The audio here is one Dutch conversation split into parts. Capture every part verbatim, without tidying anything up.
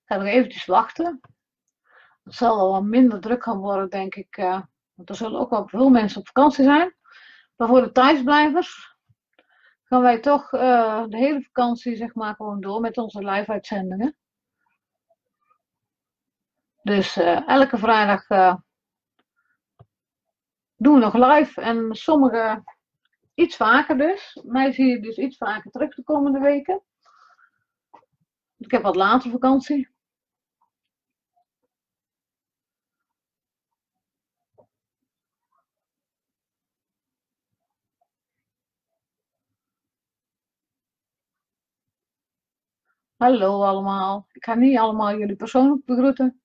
ga nog eventjes wachten. Het zal wel wat minder druk gaan worden, denk ik. Uh, want er zullen ook wel veel mensen op vakantie zijn. Maar voor de thuisblijvers gaan wij toch uh, de hele vakantie zeg maar gewoon door met onze live uitzendingen. Dus uh, elke vrijdag uh, doen we nog live en sommige iets vaker dus. Mij zie je dus iets vaker terug de komende weken. Ik heb wat later vakantie. Hallo allemaal. Ik ga niet allemaal jullie persoonlijk begroeten.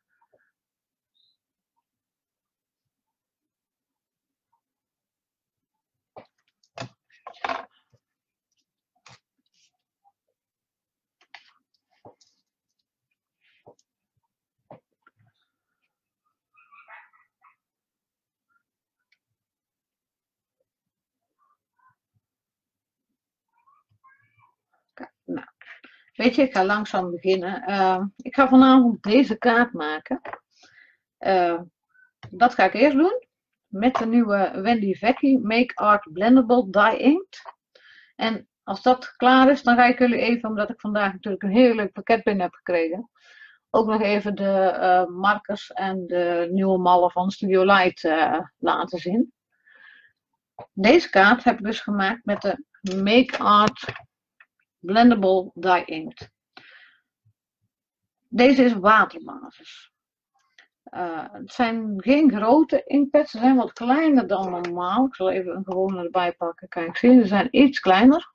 Nou, weet je, ik ga langzaam beginnen. Uh, ik ga vanavond deze kaart maken. Uh, dat ga ik eerst doen. Met de nieuwe Wendy Vecchi Make Art Blendable Die Inked. En als dat klaar is, dan ga ik jullie even, omdat ik vandaag natuurlijk een heel leuk pakket binnen heb gekregen, ook nog even de uh, markers en de nieuwe mallen van Studio Light uh, laten zien. Deze kaart heb ik dus gemaakt met de Make Art Blendable Die Inked. Deze is waterbasis. Uh, het zijn geen grote inkpads, ze zijn wat kleiner dan normaal. Ik zal even een gewone erbij pakken. Kijk, zie je, ze zijn iets kleiner.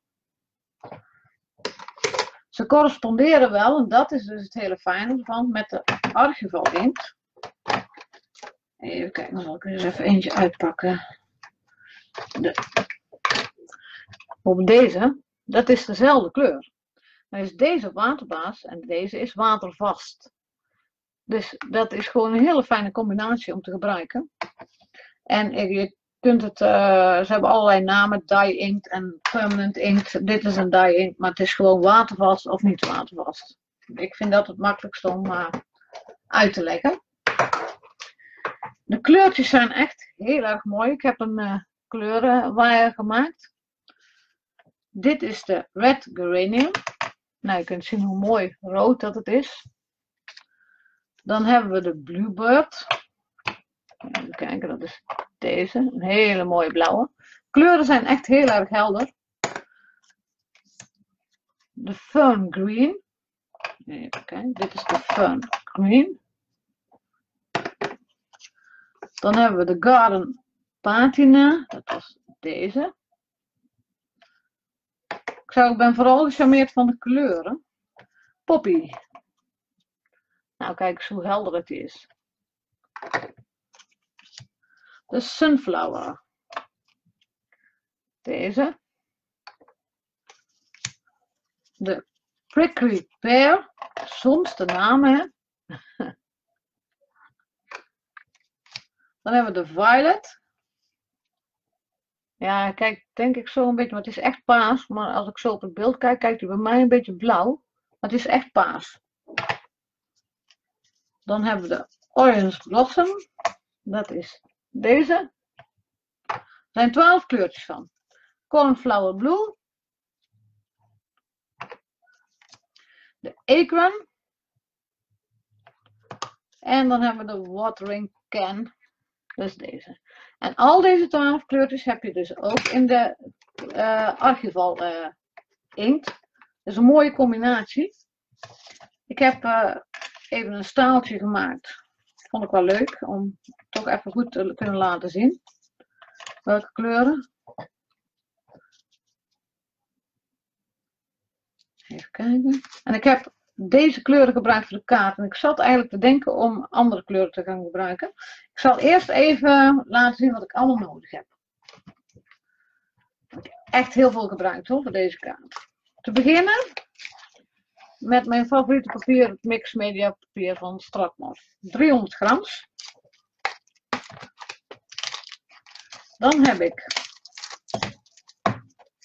Ze corresponderen wel, en dat is dus het hele fijne ervan, met de Archival inkt. Even kijken, dan zal ik er eens even eentje uitpakken. De. Op deze, dat is dezelfde kleur. Dan is deze waterbaas en deze is watervast. Dus dat is gewoon een hele fijne combinatie om te gebruiken. En je kunt het, uh, ze hebben allerlei namen, dye inkt en permanent inkt. Dit is een dye inkt, maar het is gewoon watervast of niet watervast. Ik vind dat het makkelijkst om uh, uit te leggen. De kleurtjes zijn echt heel erg mooi. Ik heb een uh, kleurenwaaier gemaakt. Dit is de Red Geranium. Nou, je kunt zien hoe mooi rood dat het is. Dan hebben we de Bluebird. Even kijken, dat is deze. Een hele mooie blauwe. Kleuren zijn echt heel erg helder. De Fern Green. Even kijken, dit is de Fern Green. Dan hebben we de Garden Patina. Dat was deze. Ik, zou, ik ben vooral gecharmeerd van de kleuren. Poppy. Nou, kijk eens hoe helder het is. De Sunflower. Deze. De Prickly Pear. Soms de namen. Dan hebben we de Violet. Ja, kijk, denk ik zo een beetje, maar het is echt paars. Maar als ik zo op het beeld kijk, kijkt hij bij mij een beetje blauw. Maar het is echt paars. Dan hebben we de Orange Blossom. Dat is deze. Er zijn twaalf kleurtjes van. Cornflower Blue. De Acorn. En dan hebben we de Watering Can. Dat is deze. En al deze twaalf kleurtjes heb je dus ook in de uh, Archival uh, inkt. Dat is een mooie combinatie. Ik heb uh, even een staaltje gemaakt. Vond ik wel leuk om toch even goed te kunnen laten zien. Welke kleuren. Even kijken. En ik heb deze kleuren gebruikt voor de kaart. En ik zat eigenlijk te denken om andere kleuren te gaan gebruiken. Ik zal eerst even laten zien wat ik allemaal nodig heb. Ik heb echt heel veel gebruikt hoor, voor deze kaart. Te beginnen met mijn favoriete papier, het Mix Media papier van Strathmore. driehonderd gram. Dan heb ik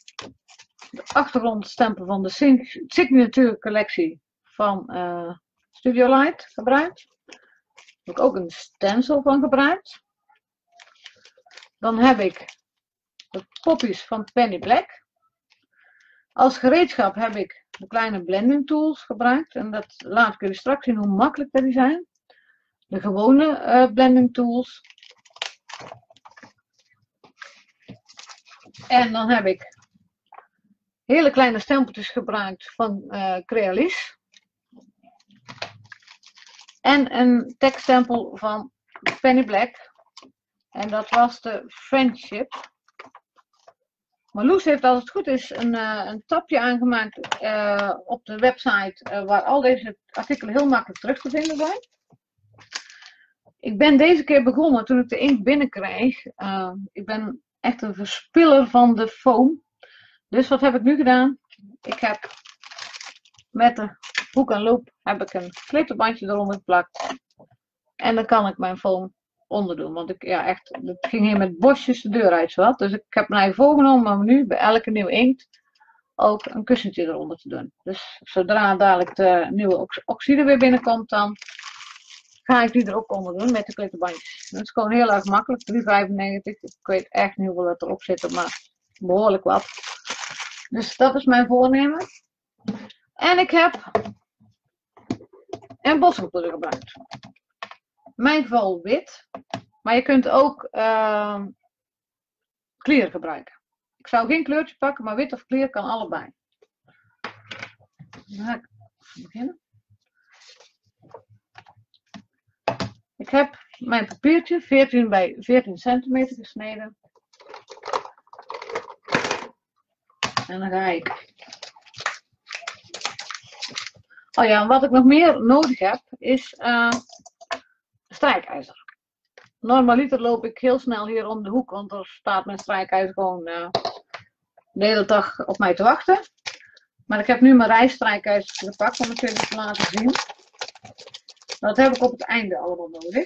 de achtergrondstempel van de Signature collectie van uh, Studio Light gebruikt. Daar heb ik ook een stencil van gebruikt. Dan heb ik de poppies van Penny Black. Als gereedschap heb ik de kleine blending tools gebruikt. En dat laat ik jullie straks zien hoe makkelijk die zijn. De gewone uh, blending tools. En dan heb ik hele kleine stempeltjes gebruikt van uh, Crealis. En een tekststempel van Penny Black. En dat was de Friendship. Marloes heeft, als het goed is, een, uh, een tabje aangemaakt uh, op de website uh, waar al deze artikelen heel makkelijk terug te vinden zijn. Ik ben deze keer begonnen toen ik de inkt binnenkreeg. Uh, ik ben echt een verspiller van de foam. Dus wat heb ik nu gedaan? Ik heb met de hoek en loop heb ik een glitterbandje eronder geplakt. En dan kan ik mijn foam onderdoen. Want ik, ja, echt, het ging hier met bosjes de deur uit zowat. Dus ik heb mij voorgenomen om nu bij elke nieuwe inkt ook een kussentje eronder te doen. Dus zodra dadelijk de nieuwe oxide weer binnenkomt, dan ga ik die er ook onder doen met de glitterbandjes. Dat is gewoon heel erg makkelijk. drie vijfennegentig. Ik weet echt niet hoeveel dat erop zit, maar behoorlijk wat. Dus dat is mijn voornemen. En ik heb embosselpoeder gebruikt. In mijn geval wit. Maar je kunt ook uh, clear gebruiken. Ik zou geen kleurtje pakken, maar wit of clear kan allebei. Dan ga ik beginnen. Ik heb mijn papiertje veertien bij veertien centimeter gesneden. En dan ga ik. Oh ja, wat ik nog meer nodig heb is uh, strijkijzer. Normaliter loop ik heel snel hier om de hoek, want er staat mijn strijkijzer gewoon uh, de hele dag op mij te wachten. Maar ik heb nu mijn rijstrijkijzer gepakt om het jullie te laten zien. Dat heb ik op het einde allemaal nodig.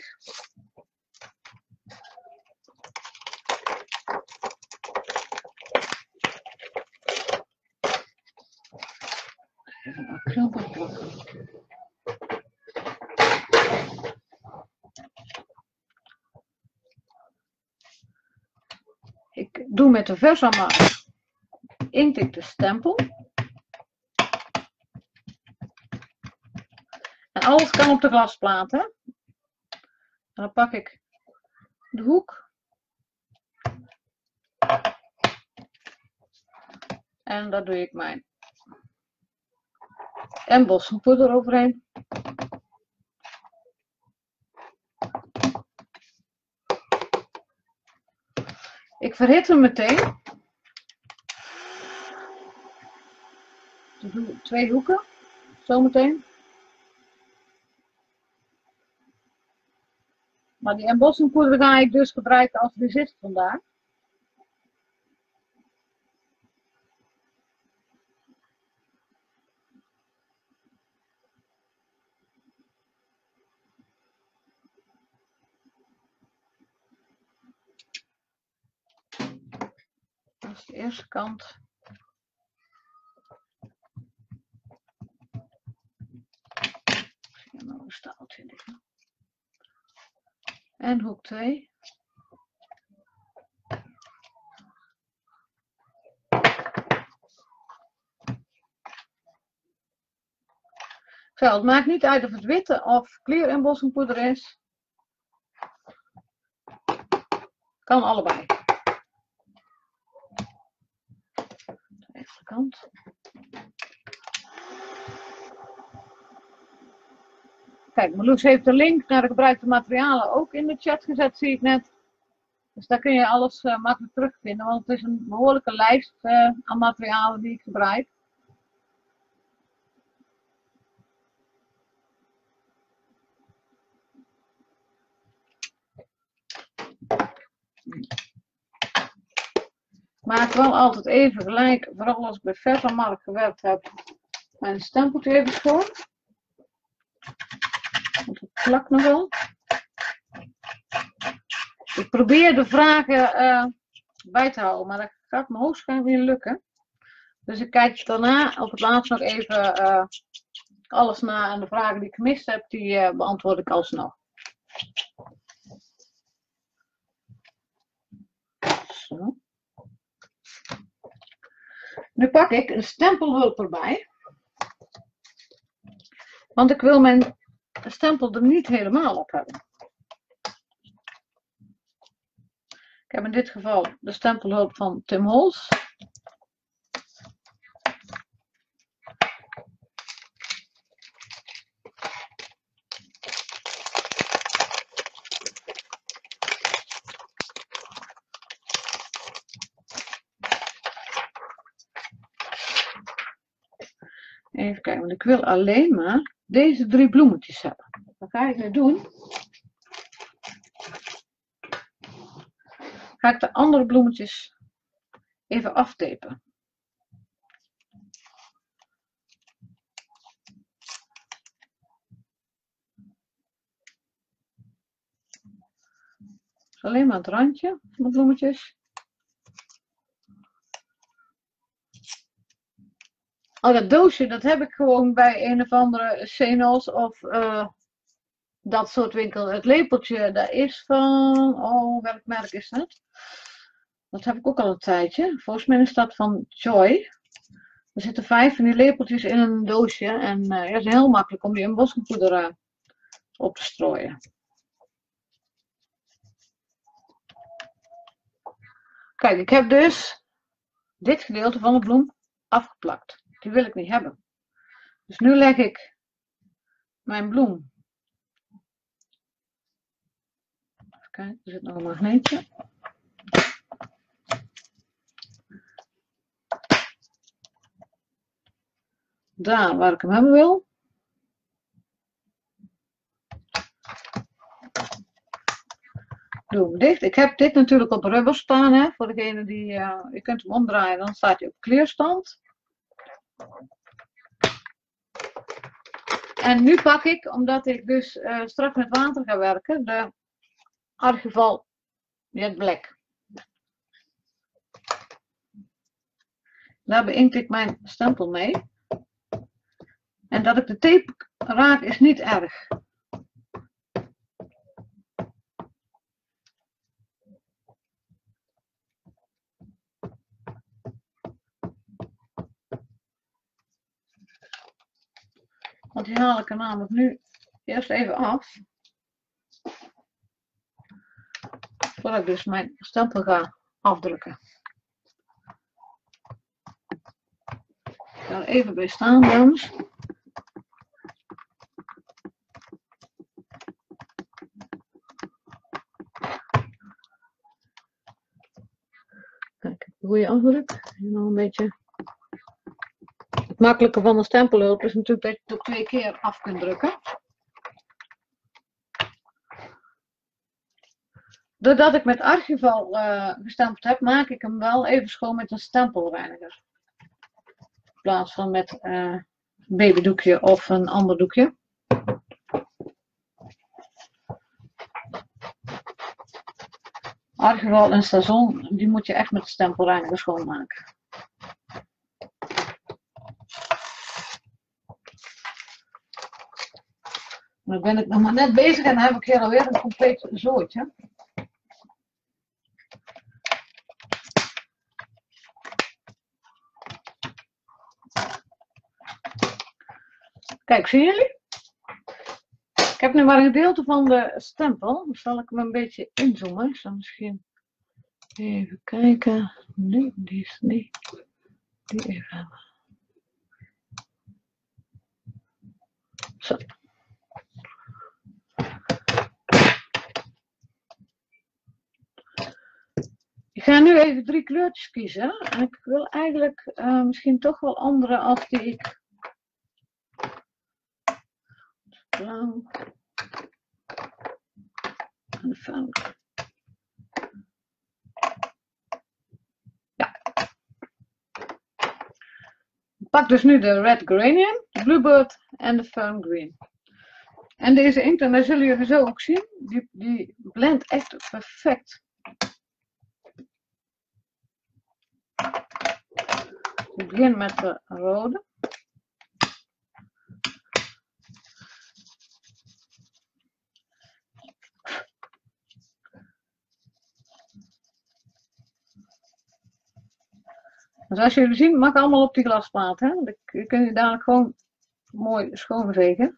Even een acrylbak plakken. Ik doe met de Versamark inkt ik de stempel. En alles kan op de glasplaat. Hè? En dan pak ik de hoek. En daar doe ik mijn embosselpoeder overheen. Ik verhit hem meteen. Ik doe twee hoeken. Zometeen. Maar die embossingpoeder ga ik dus gebruiken als resist vandaag. Dat is de eerste kant. Nog een staaltje liggen. En hoek twee. Zo, het maakt niet uit of het witte of clear embossingpoeder is. Kan allebei. De rechterkant. Kijk, Marloes heeft de link naar de gebruikte materialen ook in de chat gezet, zie ik net. Dus daar kun je alles uh, makkelijk terugvinden, want het is een behoorlijke lijst uh, aan materialen die ik gebruik. Maak wel altijd even gelijk, vooral als ik bij Versamark gewerkt heb, mijn stempeltje even schoon. Want het plakt nog wel. Ik probeer de vragen uh, bij te houden, maar dat gaat me hoogstwaarschijnlijk niet lukken. Dus ik kijk daarna op het laatst nog even uh, alles na en de vragen die ik gemist heb, die uh, beantwoord ik alsnog. Zo. Nu pak ik een stempelhulp erbij. Want ik wil mijn stempel er niet helemaal op hebben. Ik heb in dit geval de stempelhulp van Tim Holtz. Even kijken, want ik wil alleen maar deze drie bloemetjes hebben. Wat ga ik nu doen? Ga ik de andere bloemetjes even aftapen. Dus alleen maar het randje van de bloemetjes. Oh, dat doosje, dat heb ik gewoon bij een of andere Senos of uh, dat soort winkel. Het lepeltje, dat is van, oh, welk merk is dat? Dat heb ik ook al een tijdje. Volgens mij is dat van Joy. Er zitten vijf van die lepeltjes in een doosje. En uh, ja, het is heel makkelijk om die in bospoeder uh, op te strooien. Kijk, ik heb dus dit gedeelte van de bloem afgeplakt. Die wil ik niet hebben. Dus nu leg ik mijn bloem. Even kijken, er zit nog een magneetje. Daar waar ik hem hebben wil. Doe hem dicht. Ik heb dit natuurlijk op rubber staan. Hè, voor degene die, uh, je kunt hem omdraaien, dan staat hij op kleerstand. En nu pak ik, omdat ik dus uh, straks met water ga werken, de Archival Jet Black. Daar beïnkt ik mijn stempel mee. En dat ik de tape raak is niet erg. Want die haal ik er namelijk nu eerst even af. Voordat ik dus mijn stempel ga afdrukken. Ik ga er even bij staan, dames. Kijk, hoe je afdrukt. Nog een beetje. Het makkelijke van een stempelhulp is natuurlijk dat je het ook twee keer af kunt drukken. Doordat ik met Archival uh, gestempeld heb, maak ik hem wel even schoon met een stempelreiniger. In plaats van met uh, een babydoekje of een ander doekje. Archival en Sazon, die moet je echt met de stempelreiniger schoonmaken. Dan ben ik nog maar net bezig en dan heb ik hier alweer een compleet zooitje. Kijk, zien jullie? Ik heb nu maar een gedeelte van de stempel. Dan zal ik hem een beetje inzoomen. Ik zal misschien even kijken. Nee, die is niet. Die even hebben. Zo. Ik ga nu even drie kleurtjes kiezen. En ik wil eigenlijk uh, misschien toch wel andere als die ik... Blauw. En de vuil. Ja. Ik pak dus nu de Red Geranium, de Bluebird en de Fern Green. En deze inkt, en daar zullen jullie zo ook zien, die, die blendt echt perfect. Ik begin met de rode. Dus als jullie zien, mag allemaal op die glasplaat. Hè? Dan kun je dadelijk gewoon mooi schoonvegen.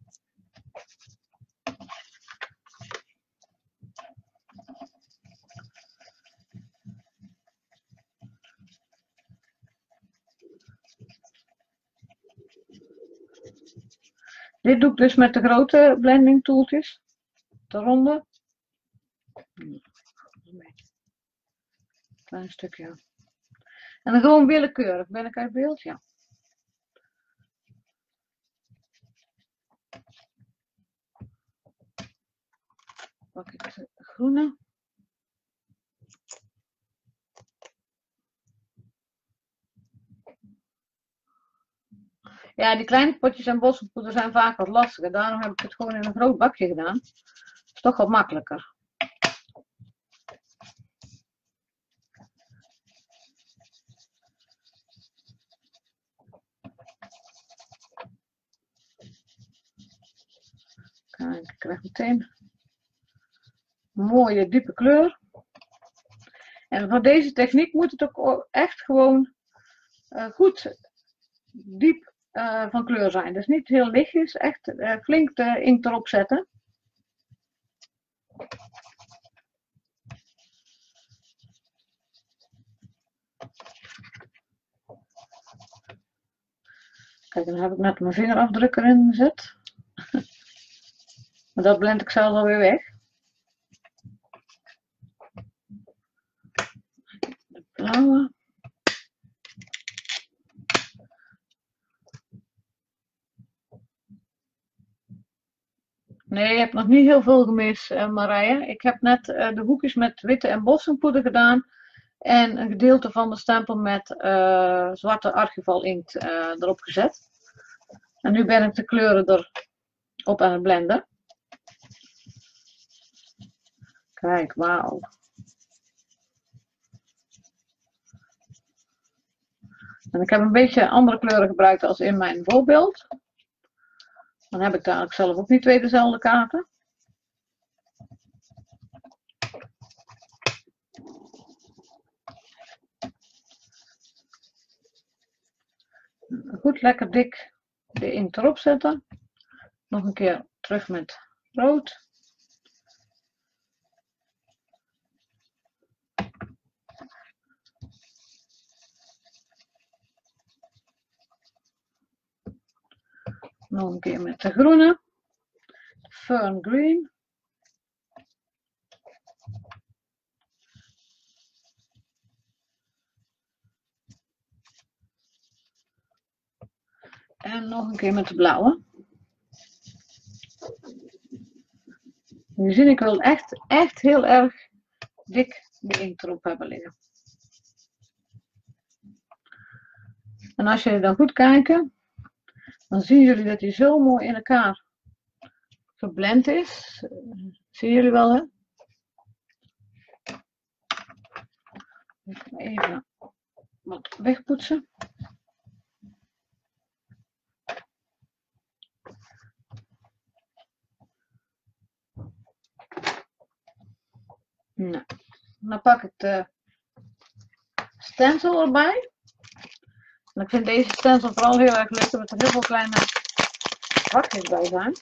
Dit doe ik dus met de grote blending tooltjes. De ronde. Klein stukje. En dan gewoon willekeurig. Ben ik uit beeld? Ja. Pak ik de groene. Ja, die kleine potjes en bossenpoeder zijn vaak wat lastiger. Daarom heb ik het gewoon in een groot bakje gedaan. Dat is toch wat makkelijker. Kijk, ik krijg meteen een mooie diepe kleur. En voor deze techniek moet het ook echt gewoon uh, goed diep uh, van kleur zijn. Dus niet heel lichtjes, echt uh, flink de inkt erop zetten. Kijk, dan heb ik net mijn vingerafdruk erin gezet. Maar dat blend ik zelf alweer weg. De blauwe. Nee, je hebt nog niet heel veel gemist, uh, Marije. Ik heb net uh, de hoekjes met witte en bossenpoeder gedaan. En een gedeelte van de stempel met uh, zwarte archival inkt uh, erop gezet. En nu ben ik de kleuren erop aan het blenden. Kijk, wauw. En ik heb een beetje andere kleuren gebruikt als in mijn voorbeeld. Dan heb ik dadelijk zelf ook niet twee dezelfde kaarten. Goed lekker dik de inkt erop zetten. Nog een keer terug met rood. Nog een keer met de groene. Fern green. En nog een keer met de blauwe. Nu zie ik wel echt, echt heel erg dik de inkt erop hebben liggen. En als jullie dan goed kijken, dan zien jullie dat hij zo mooi in elkaar geblend is. Zien jullie wel, hè? Even wat wegpoetsen. Nou, dan pak ik de stencil erbij. En ik vind deze stencil vooral heel erg leuk, omdat er heel veel kleine vakjes bij zijn.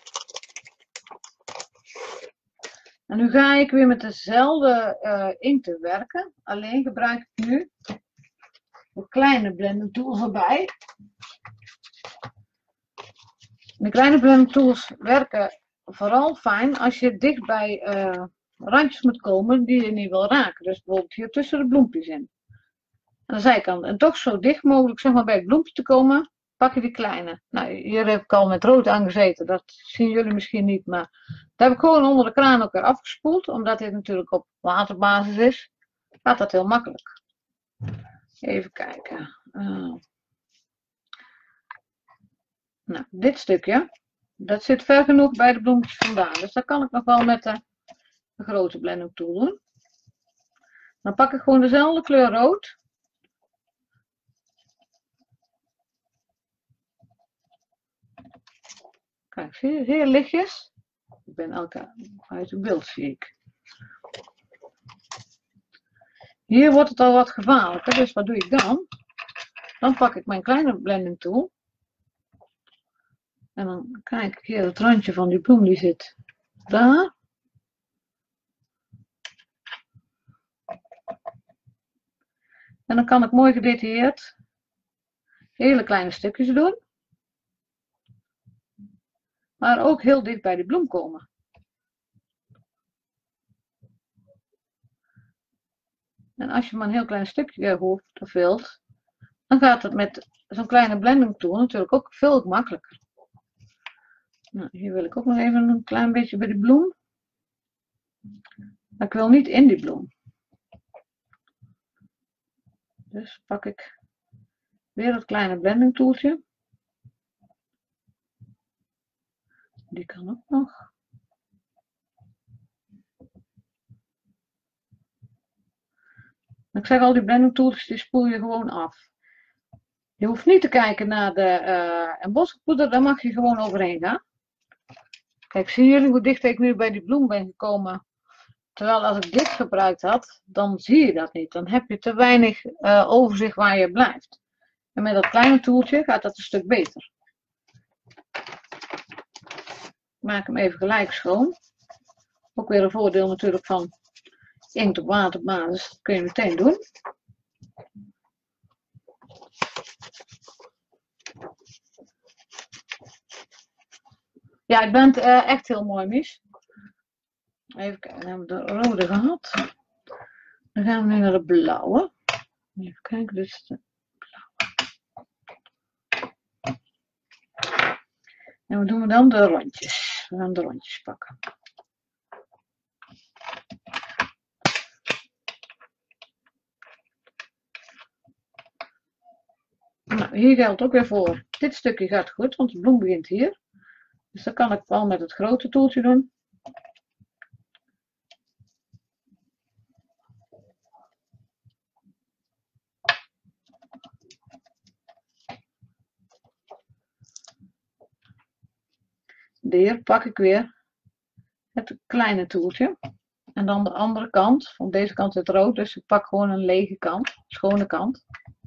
En nu ga ik weer met dezelfde uh, inkt werken. Alleen gebruik ik nu de kleine blending tools erbij. De kleine blending tools werken vooral fijn als je dicht bij uh, randjes moet komen die je niet wil raken. Dus bijvoorbeeld hier tussen de bloempjes in. Aan de zijkant. En toch zo dicht mogelijk zeg maar, bij het bloempje te komen, pak je die kleine. Nou, hier heb ik al met rood aangezeten. Dat zien jullie misschien niet. Maar dat heb ik gewoon onder de kraan ook weer afgespoeld. Omdat dit natuurlijk op waterbasis is. Gaat dat heel makkelijk. Even kijken. Uh. Nou, dit stukje. Dat zit ver genoeg bij de bloempjes vandaan. Dus dat kan ik nog wel met de, de grote blending tool doen. Dan pak ik gewoon dezelfde kleur rood. Kijk, zie je, heel lichtjes. Ik ben elke uit het beeld, zie ik. Hier wordt het al wat gevaarlijker, dus wat doe ik dan? Dan pak ik mijn kleine blending tool. En dan kijk ik hier, het randje van die bloem die zit daar. En dan kan ik mooi gedetailleerd hele kleine stukjes doen. Maar ook heel dicht bij die bloem komen. En als je maar een heel klein stukje hoeft of wilt, dan gaat het met zo'n kleine blending tool natuurlijk ook veel makkelijker. Nou, hier wil ik ook nog even een klein beetje bij de bloem. Maar ik wil niet in die bloem. Dus pak ik weer dat kleine blending toeltje. Die kan ook nog. Ik zeg al, die blending tooltjes die spoel je gewoon af. Je hoeft niet te kijken naar de uh, embospoeder, daar mag je gewoon overheen gaan. Kijk, zien jullie hoe dicht ik nu bij die bloem ben gekomen? Terwijl als ik dit gebruikt had, dan zie je dat niet. Dan heb je te weinig uh, overzicht waar je blijft. En met dat kleine toeltje gaat dat een stuk beter. Ik maak hem even gelijk schoon. Ook weer een voordeel natuurlijk van inkt op waterbasis. Dat kun je meteen doen. Ja, ik ben het uh, echt heel mooi, Mies. Even kijken, dan hebben we de rode gehad. Dan gaan we nu naar de blauwe. Even kijken, dit is de blauwe. En wat doen we dan? De rondjes. We gaan de rondjes pakken. Nou, hier geldt ook weer voor. Dit stukje gaat goed, want de bloem begint hier. Dus dat kan ik wel met het grote toeltje doen. Hier pak ik weer het kleine toeltje. En dan de andere kant. Van deze kant zit rood, dus ik pak gewoon een lege kant, schone kant.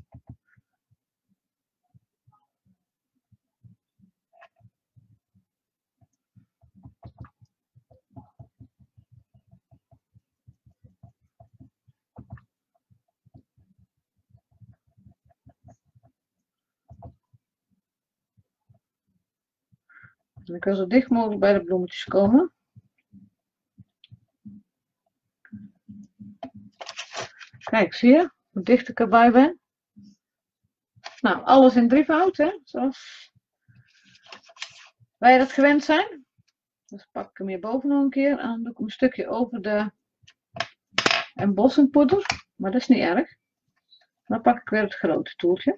En ik wil zo dicht mogelijk bij de bloemetjes komen. Kijk, zie je hoe dicht ik erbij ben? Nou, alles in drievoud, hè? Zoals wij dat gewend zijn. Dus pak ik hem hier boven nog een keer. En dan doe ik hem een stukje over de embossingpoeder. Maar dat is niet erg. Dan pak ik weer het grote toeltje.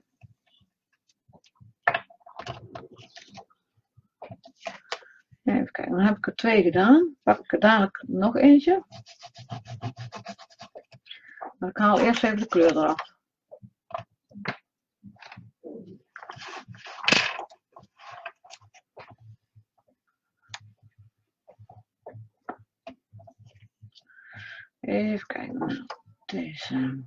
Even kijken, dan heb ik er twee gedaan. Pak ik er dadelijk nog eentje. Maar ik haal eerst even de kleur eraf. Even kijken. Deze.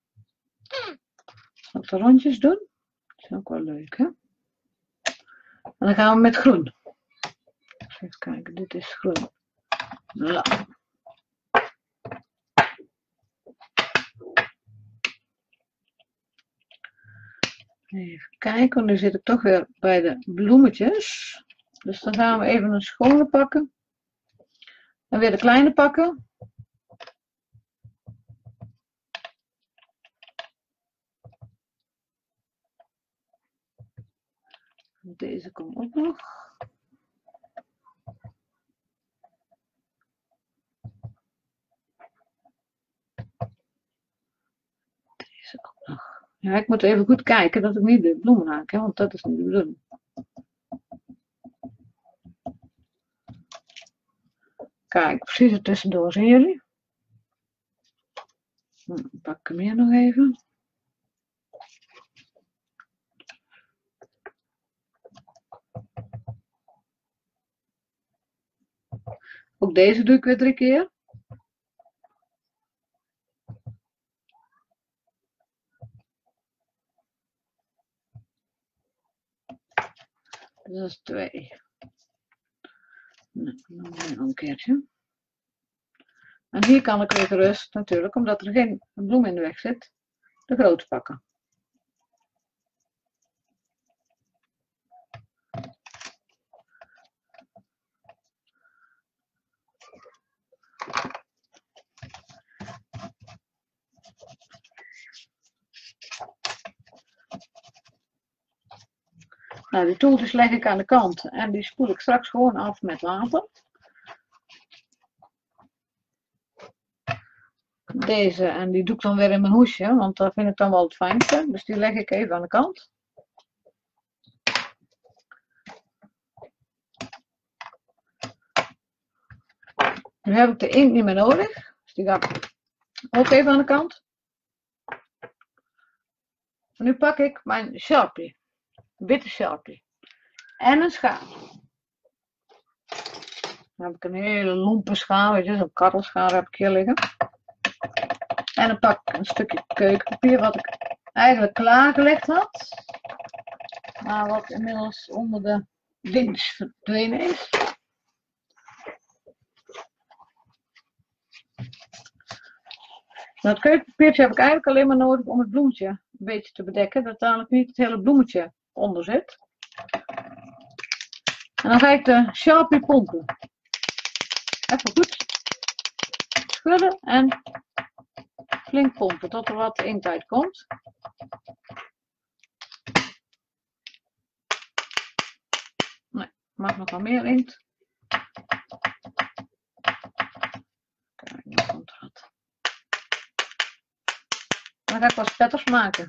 Zal ik de rondjes doen? Dat is ook wel leuk, hè? En dan gaan we met groen. Even kijken, dit is groen. Ja. Even kijken, nu zit ik toch weer bij de bloemetjes. Dus dan gaan we even een schone pakken. En weer de kleine pakken. Deze komt ook nog. Deze ook nog. Ja, ik moet even goed kijken dat ik niet de bloemen haak, hè, want dat is niet de bedoeling. Kijk, precies er tussendoor, zien jullie? Dan pak ik hem hier nog even. Ook deze doe ik weer drie keer. Dat is twee. Nou, nog een keertje. En hier kan ik weer gerust, natuurlijk, omdat er geen bloem in de weg zit, de grote pakken. Nou, die toeltjes leg ik aan de kant en die spoel ik straks gewoon af met water. Deze, en die doe ik dan weer in mijn hoesje, want dat vind ik dan wel het fijnste. Dus die leg ik even aan de kant. Nu heb ik de inkt niet meer nodig, dus die ga ik ook even aan de kant. En nu pak ik mijn Sharpie, witte Sharpie en een schaar. Dan heb ik een hele lompe schaar, weet je, zo'n kartelschaar heb ik hier liggen. En dan pak ik een stukje keukenpapier wat ik eigenlijk klaargelegd had, maar wat inmiddels onder de dinges verdwenen is. Nou, het keukenpapiertje heb ik eigenlijk alleen maar nodig om het bloemetje een beetje te bedekken, dat dadelijk niet het hele bloemetje onder zit. En dan ga ik de Sharpie pompen. Even goed schudden en flink pompen tot er wat inkt uit komt. Nee, mag nog wel meer inkt. Kijk, nu komt er wat. Dan ga ik wat spetters maken.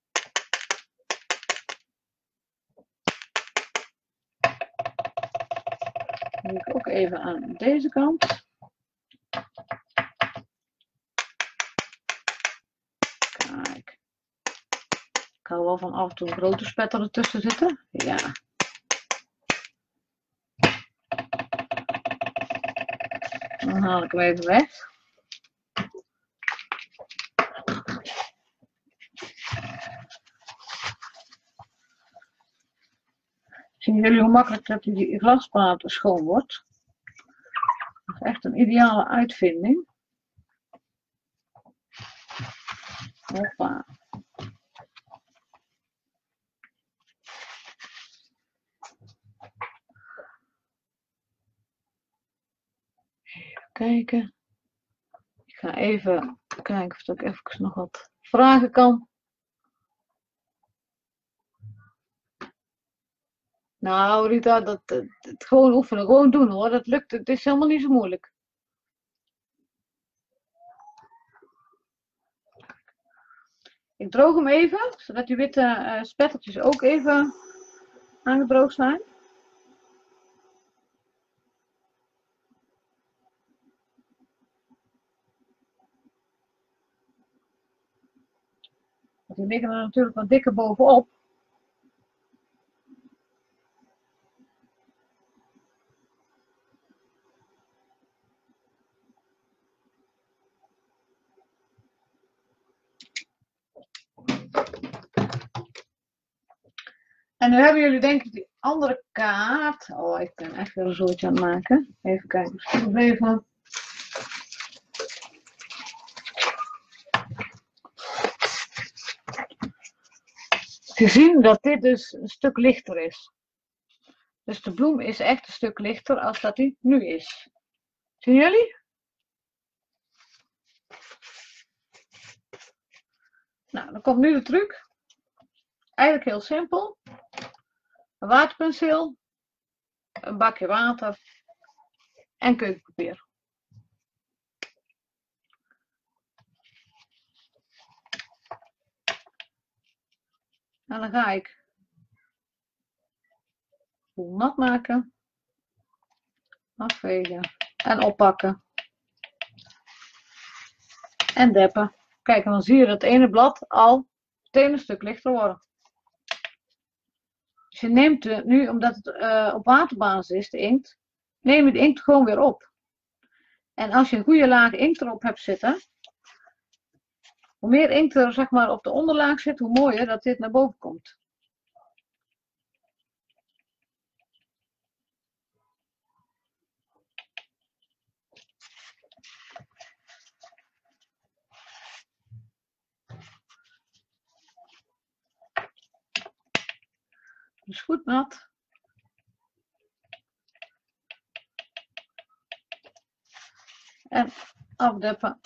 Dan doe ik ook even aan deze kant. Kijk. Ik hou wel van af en toe een grote spetter ertussen zitten. Ja. Dan haal ik hem even weg. Zien jullie hoe makkelijk dat die glasplaat schoon wordt? Dat is echt een ideale uitvinding. Hoppa. Even kijken. Ik ga even kijken of ik even nog wat vragen kan. Nou, Rita, dat, dat, dat gewoon oefenen, gewoon doen hoor. Dat lukt, het is helemaal niet zo moeilijk. Ik droog hem even, zodat die witte uh, spettertjes ook even aangedroogd zijn. Die liggen er natuurlijk wat dikker bovenop. En nu hebben jullie denk ik die andere kaart. Oh, ik ben echt weer een zootje aan het maken. Even kijken of ik het even. Te zien dat dit dus een stuk lichter is. Dus de bloem is echt een stuk lichter als dat die nu is. Zien jullie? Nou, dan komt nu de truc. Eigenlijk heel simpel. Een waterpenseel, een bakje water en keukenpapier. En dan ga ik boel nat maken, afvegen en oppakken. En deppen. Kijk, en dan zie je dat het ene blad al meteen een stuk lichter wordt. Dus je neemt de, nu, omdat het uh, op waterbasis is, de inkt, neem je de inkt gewoon weer op. En als je een goede laag inkt erop hebt zitten, hoe meer inkt er zeg maar, op de onderlaag zit, hoe mooier dat dit naar boven komt. Dus goed nat. En afdeppen.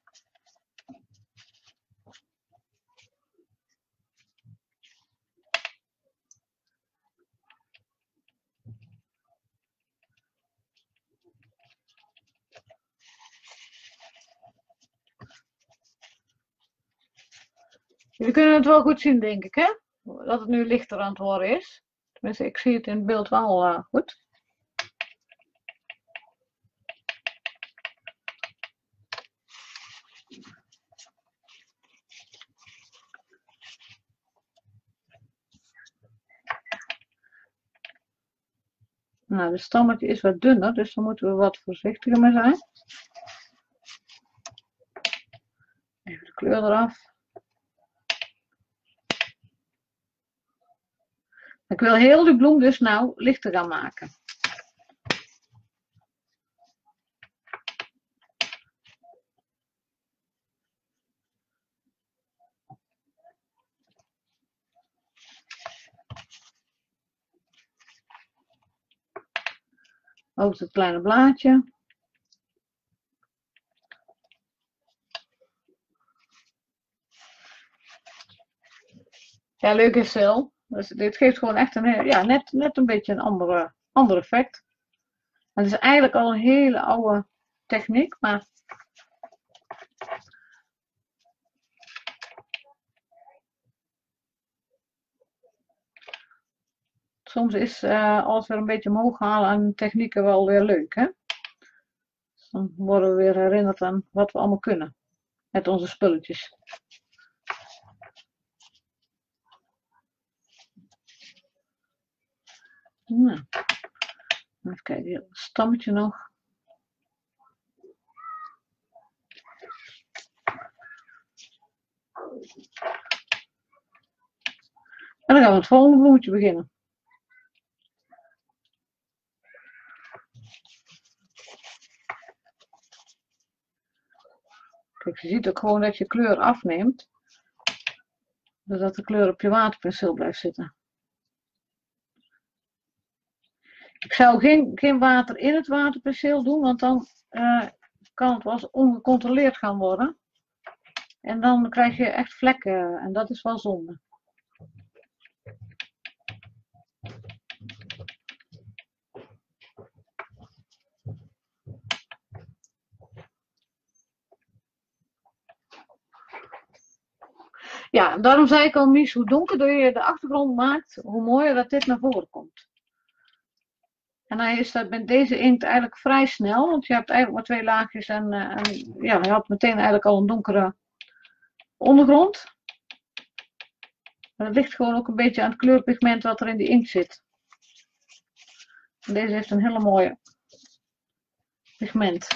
Jullie kunnen het wel goed zien, denk ik, hè? Dat het nu lichter aan het worden is. Tenminste, ik zie het in het beeld wel uh, goed. Nou, de stammetje is wat dunner, dus daar moeten we wat voorzichtiger mee zijn. Even de kleur eraf. Ik wil heel die bloem dus nou lichter gaan maken. Ook het kleine blaadje. Ja, leuk is wel. Dus dit geeft gewoon echt een, ja, net, net een beetje een andere, ander effect. Het is eigenlijk al een hele oude techniek, maar soms is uh, alles weer een beetje omhoog halen aan technieken wel weer leuk, hè? Dus dan worden we weer herinnerd aan wat we allemaal kunnen met onze spulletjes. Nou, even kijken, hier, het stammetje nog. En dan gaan we het volgende bloemetje beginnen. Kijk, je ziet ook gewoon dat je kleur afneemt, zodat de kleur op je waterpenseel blijft zitten. Ik zou geen, geen water in het waterpenseel doen, want dan uh, kan het wel eens ongecontroleerd gaan worden. En dan krijg je echt vlekken en dat is wel zonde. Ja, daarom zei ik al, Mies, hoe donkerder je de achtergrond maakt, hoe mooier dat dit naar voren komt. En dan is dat met deze inkt eigenlijk vrij snel, want je hebt eigenlijk maar twee laagjes en, uh, en ja, je had meteen eigenlijk al een donkere ondergrond. Maar dat ligt gewoon ook een beetje aan het kleurpigment wat er in die inkt zit. En deze heeft een hele mooie pigment.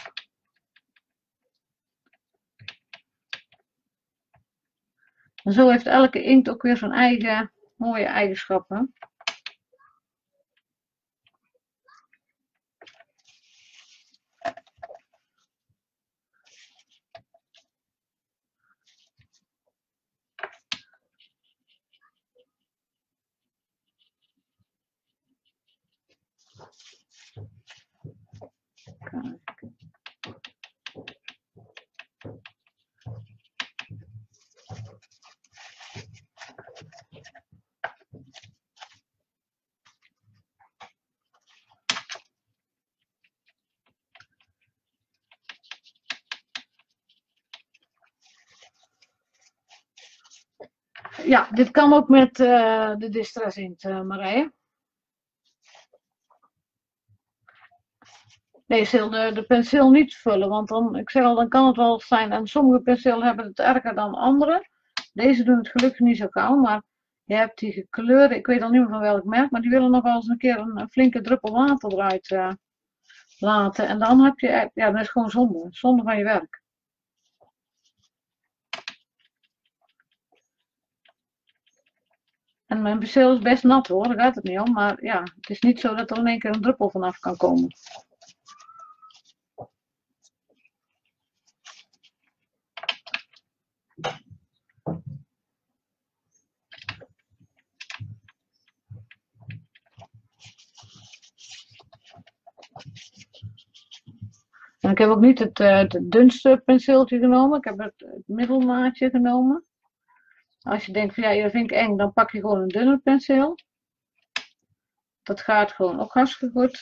En zo heeft elke inkt ook weer zijn eigen mooie eigenschappen. Kijk. Ja, dit kan ook met uh, de Distress inkt, uh, Marije. Nee, de, de penseel niet vullen, want dan, ik zeg al, dan kan het wel zijn, en sommige penselen hebben het erger dan andere. Deze doen het gelukkig niet zo gauw, maar je hebt die gekleurde, ik weet al niet meer van welk merk, maar die willen nog wel eens een keer een, een flinke druppel water eruit uh, laten. En dan heb je, ja, dat is gewoon zonde, zonde van je werk. En mijn penseel is best nat hoor, daar gaat het niet om, maar ja, het is niet zo dat er in één keer een druppel vanaf kan komen. ik heb ook niet het, uh, het dunste penseeltje genomen. Ik heb het, het middelmaatje genomen. Als je denkt van ja, dat vind ik eng, dan pak je gewoon een dunner penseel. Dat gaat gewoon ook hartstikke goed.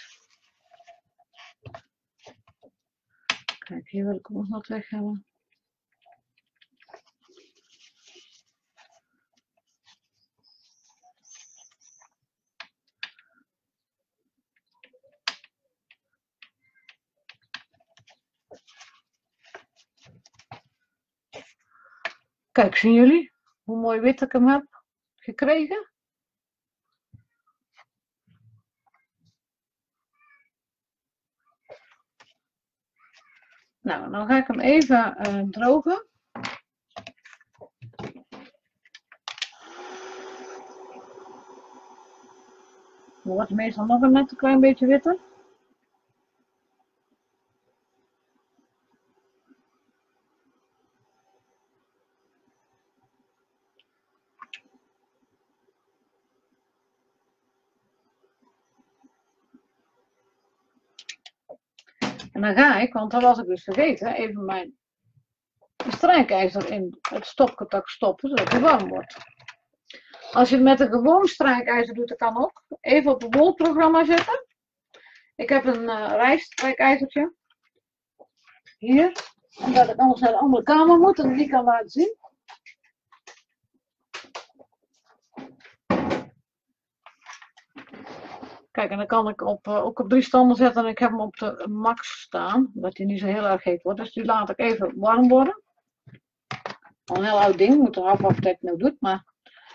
Kijk, hier wil ik ook nog wat weg hebben. Kijk, zien jullie hoe mooi wit ik hem heb gekregen? Nou, dan ga ik hem even uh, drogen. Dan wordt het meestal nog een net een klein beetje witter. En dan ga ik, want dat was ik dus vergeten, even mijn strijkijzer in het stopcontact stoppen, zodat hij warm wordt. Als je het met een gewoon strijkijzer doet, dat kan ook. Even op het wolprogramma zetten. Ik heb een uh, rijststrijkijzertje. Hier. Omdat ik anders naar de andere kamer moet en die kan laten zien. Kijk, en dan kan ik op, uh, ook op drie standen zetten en ik heb hem op de max staan. Dat hij niet zo heel erg heet wordt. Dus die laat ik even warm worden. Al een heel oud ding, moet er afwachten wat ik nou doe, maar...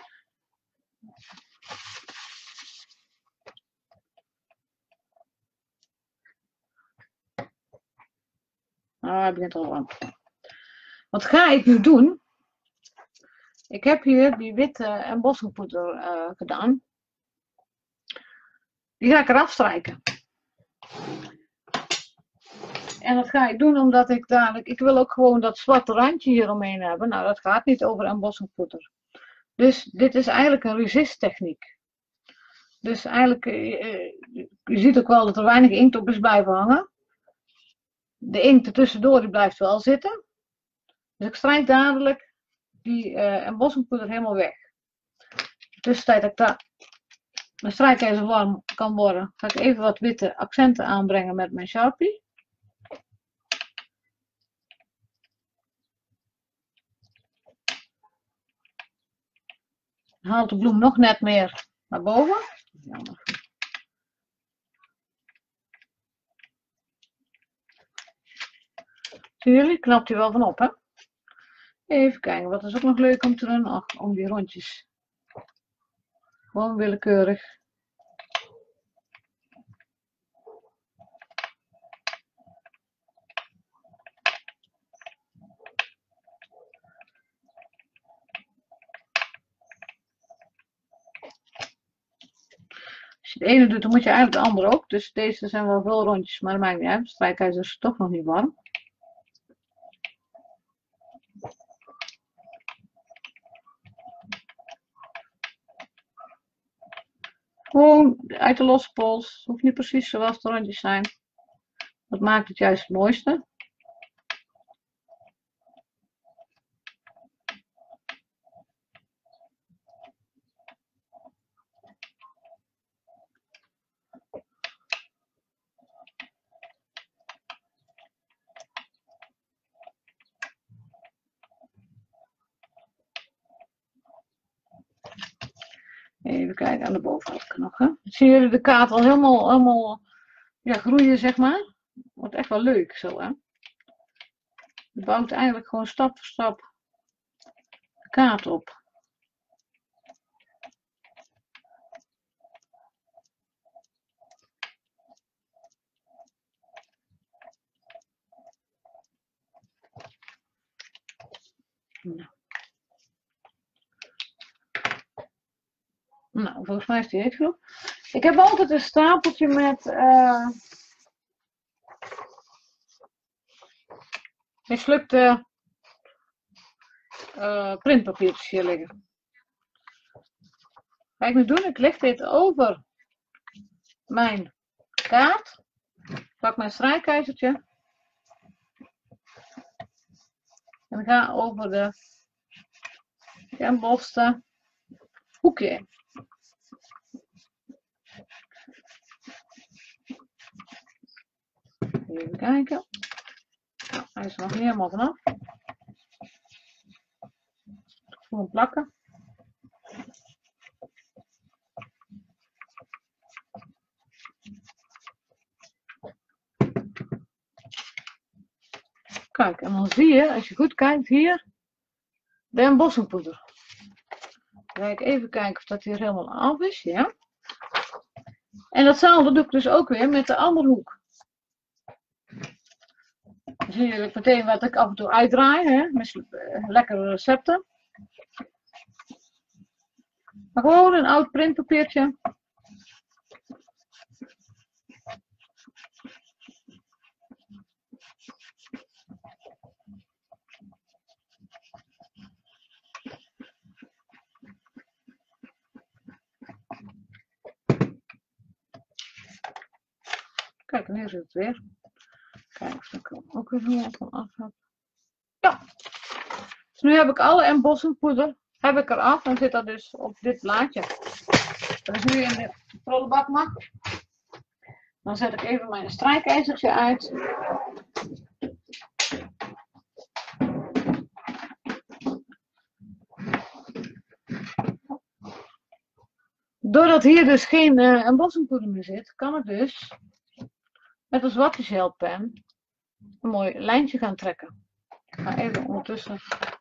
Ah, hij begint al warm. Wat ga ik nu doen? Ik heb hier die witte embossingpoeder uh, gedaan. Die ga ik eraf strijken. En dat ga ik doen omdat ik dadelijk... Ik wil ook gewoon dat zwarte randje hier omheen hebben. Nou, dat gaat niet over embossingpoeder. Dus dit is eigenlijk een resist techniek. Dus eigenlijk... Uh, je ziet ook wel dat er weinig inkt op is blijven hangen. De inkt ertussendoor die blijft wel zitten. Dus ik strijk dadelijk die uh, embossingpoeder helemaal weg. Tussentijd dat ik daar mijn strijkijzer warm kan worden, ga ik even wat witte accenten aanbrengen met mijn Sharpie. Haalt de bloem nog net meer naar boven. Jammer. Zien jullie? Knapt hij wel van op, hè? Even kijken, wat is ook nog leuk om te doen? Ach, om die rondjes. Gewoon willekeurig. Als je de ene doet, dan moet je eigenlijk de andere ook. Dus deze zijn wel veel rondjes, maar dat maakt niet uit. De strijkijzer is toch nog niet warm. Gewoon uit de losse pols. Hoeft niet precies zoals de rondjes zijn. Dat maakt het juist het mooiste. Even kijken aan de bovenkant nog. Hè. Zien jullie de kaart al helemaal, helemaal ja, groeien, zeg maar. Wordt echt wel leuk zo, hè. Je bouwt eigenlijk gewoon stap voor stap de kaart op. Nou. Nou, volgens mij is die heet genoeg. Ik heb altijd een stapeltje met uh, mislukte uh, printpapiertjes hier liggen. Wat ik nu doen, ik leg dit over mijn kaart. Pak mijn strijkijzertje. En ga over de emboste hoekje. Even kijken. Nou, hij is er nog niet helemaal vanaf. Gewoon plakken. Kijk, en dan zie je, als je goed kijkt hier, de embossingpoeder. Dan ga ik even kijken of dat hier helemaal af is, ja. En datzelfde doe ik dus ook weer met de andere hoek. Dan zie je meteen wat ik af en toe uitdraai, hè, met lekkere recepten. Maar gewoon een oud printpapiertje. Kijk, en hier zit het weer. Kijk of ik hem ook weer helemaal van af heb. Ja. Dus nu heb ik alle embossingpoeder heb ik eraf en zit dat dus op dit blaadje. Dat is nu in de prullenbak mag. Dan zet ik even mijn strijkijzertje uit. Doordat hier dus geen uh, embossingpoeder meer zit, kan ik dus met een zwarte gelpen een mooi lijntje gaan trekken. Ik ga even ondertussen.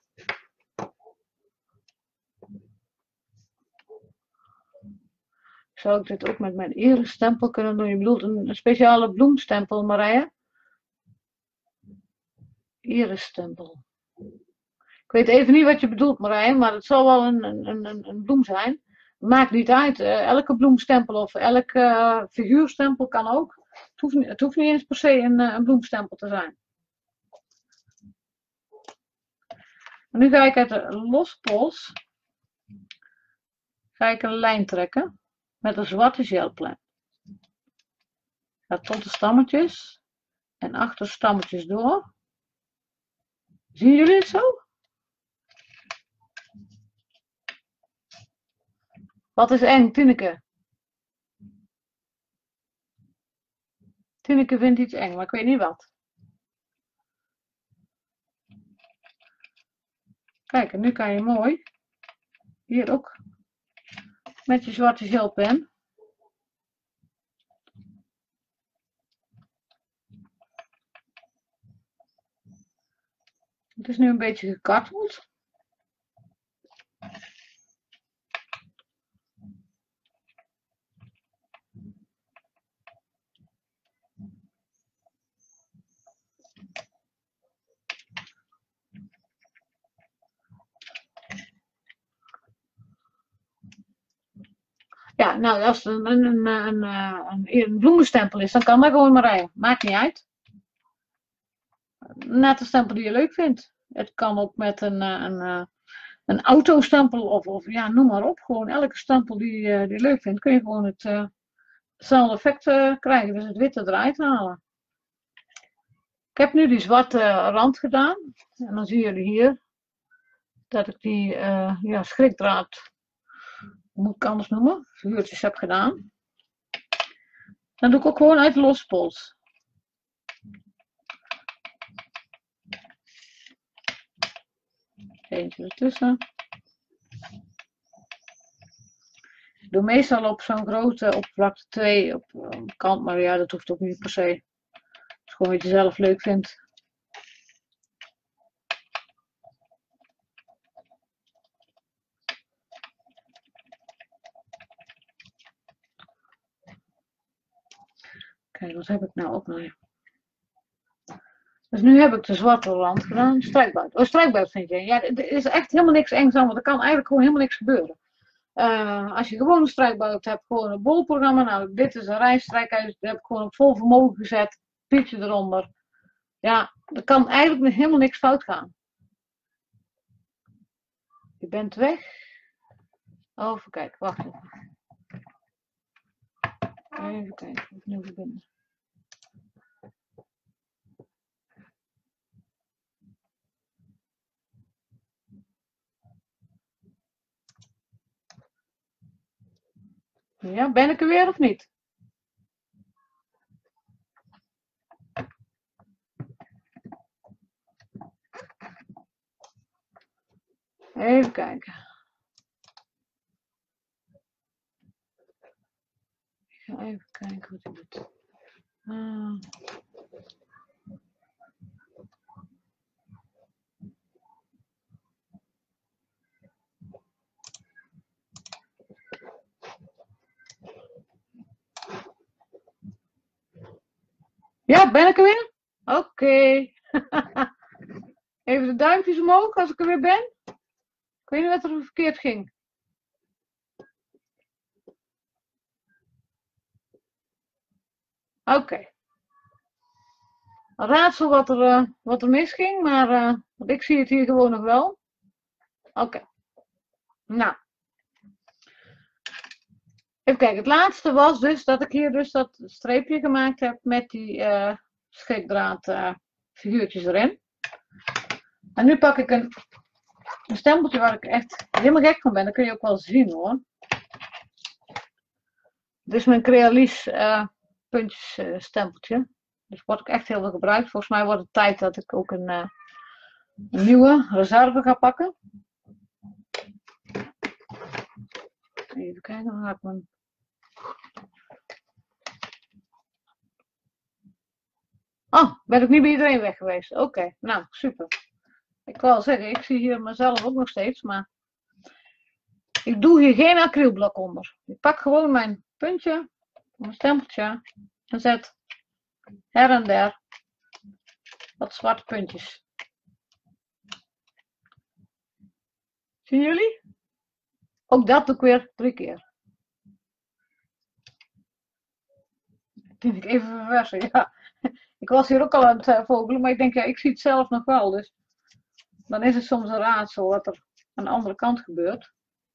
Zou ik dit ook met mijn iris stempel kunnen doen? Je bedoelt een, een speciale bloemstempel, Marije? Iris stempel. Ik weet even niet wat je bedoelt, Marije, maar het zal wel een, een, een, een bloem zijn. Maakt niet uit. Uh, elke bloemstempel of elke uh, figuurstempel kan ook. Het hoeft, het hoeft niet eens per se een, uh, een bloemstempel te zijn. En nu ga ik uit de lospols ga ik een lijn trekken met een zwarte gelpen. Ga tot de stammetjes en achter de stammetjes door. Zien jullie het zo? Wat is eng, Tineke? Tineke vindt iets eng, maar ik weet niet wat. Kijk, en nu kan je mooi, hier ook, met je zwarte gelpen. Het is nu een beetje gekarteld. Ja, nou als het een, een, een, een, een bloemenstempel is, dan kan dat gewoon maar rijden. Maakt niet uit. Net een stempel die je leuk vindt. Het kan ook met een, een, een autostempel of, of ja, noem maar op. Gewoon elke stempel die, die je leuk vindt, kun je gewoon het, uh, hetzelfde effect uh, krijgen. Dus het witte eruit halen. Ik heb nu die zwarte rand gedaan. En dan zien jullie hier dat ik die uh, ja, schrikdraad, hoe moet ik anders noemen, figuurtjes heb gedaan. Dan doe ik ook gewoon uit de lospols. Eentje ertussen. Ik doe meestal op zo'n grote oppervlakte twee op de kant, maar ja, dat hoeft ook niet per se. Het is gewoon wat je zelf leuk vindt. Kijk, wat heb ik nou ook nog? Dus nu heb ik de zwarte rand gedaan. Strijkbuit. Oh, strijkbuit vind je. Ja, er is echt helemaal niks engs aan, want er kan eigenlijk gewoon helemaal niks gebeuren. Uh, als je gewoon een strijkbuit hebt, gewoon een bolprogramma. Nou, dit is een rijstrijkijzer. Dat heb ik gewoon op vol vermogen gezet. Pietje eronder. Ja, er kan eigenlijk helemaal niks fout gaan. Je bent weg. Oh, even kijken. Wacht even. Even kijken. Opnieuw verbinden. Ja, ben ik er weer of niet? Even kijken. Ik ga even kijken wat ik doe. Uh. Ja, ben ik er weer? Oké. Okay. Even de duimpjes omhoog als ik er weer ben. Ik weet niet wat er verkeerd ging. Oké. Okay. Raadsel wat er, uh, wat er misging, maar uh, want ik zie het hier gewoon nog wel. Oké. Okay. Nou. Even kijken, het laatste was dus dat ik hier dus dat streepje gemaakt heb met die uh, schrikdraad uh, figuurtjes erin. En nu pak ik een, een stempeltje waar ik echt helemaal gek van ben. Dat kun je ook wel zien hoor. Dit is mijn Crealis uh, puntjes uh, stempeltje. Dus wordt ook echt heel veel gebruikt. Volgens mij wordt het tijd dat ik ook een, uh, een nieuwe reserve ga pakken. Even kijken, dan ga ik mijn... Oh, ben ik niet bij iedereen weg geweest. Oké, okay, nou super. Ik wil zeggen, ik zie hier mezelf ook nog steeds, maar ik doe hier geen acrylblok onder. Ik pak gewoon mijn puntje, mijn stempeltje en zet her en der wat zwarte puntjes. Zien jullie? Ook dat doe ik weer drie keer. Die vind ik even verversen, ja. Ik was hier ook al aan het vogelen, maar ik denk, ja, ik zie het zelf nog wel. Dus dan is het soms een raadsel wat er aan de andere kant gebeurt.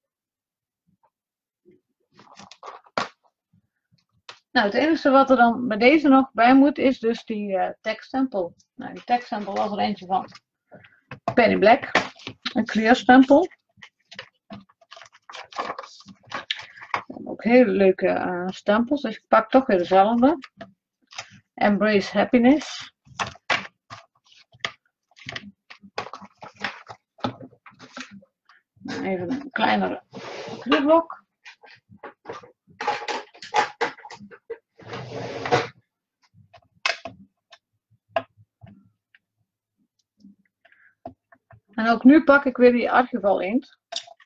Nou, het enige wat er dan bij deze nog bij moet, is dus die uh, tekststempel. Nou, die tekststempel was er eentje van Penny Black. Een kleurstempel. Ook hele leuke uh, stempels, dus ik pak toch weer dezelfde. Embrace Happiness. Even een kleinere acrylblok. En ook nu pak ik weer die Archival inkt.